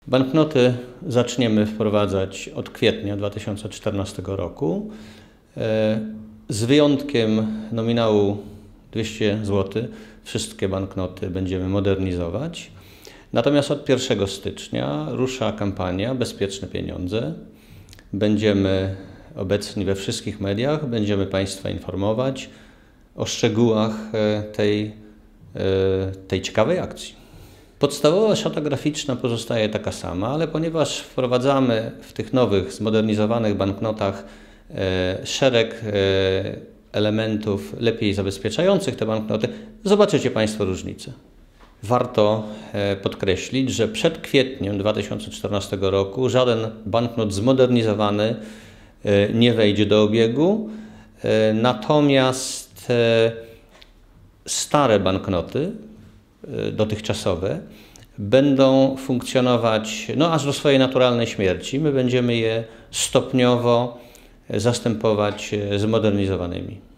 Banknoty zaczniemy wprowadzać od kwietnia 2014 roku. Z wyjątkiem nominału 200 zł wszystkie banknoty będziemy modernizować. Natomiast od 1 stycznia rusza kampania Bezpieczne pieniądze. Będziemy obecni we wszystkich mediach, będziemy Państwa informować o szczegółach tej ciekawej akcji. Podstawowa szata graficzna pozostaje taka sama, ale ponieważ wprowadzamy w tych nowych, zmodernizowanych banknotach szereg elementów lepiej zabezpieczających te banknoty, zobaczycie Państwo różnicę. Warto podkreślić, że przed kwietniem 2014 roku żaden banknot zmodernizowany nie wejdzie do obiegu, natomiast stare banknoty dotychczasowe będą funkcjonować aż do swojej naturalnej śmierci. My będziemy je stopniowo zastępować zmodernizowanymi.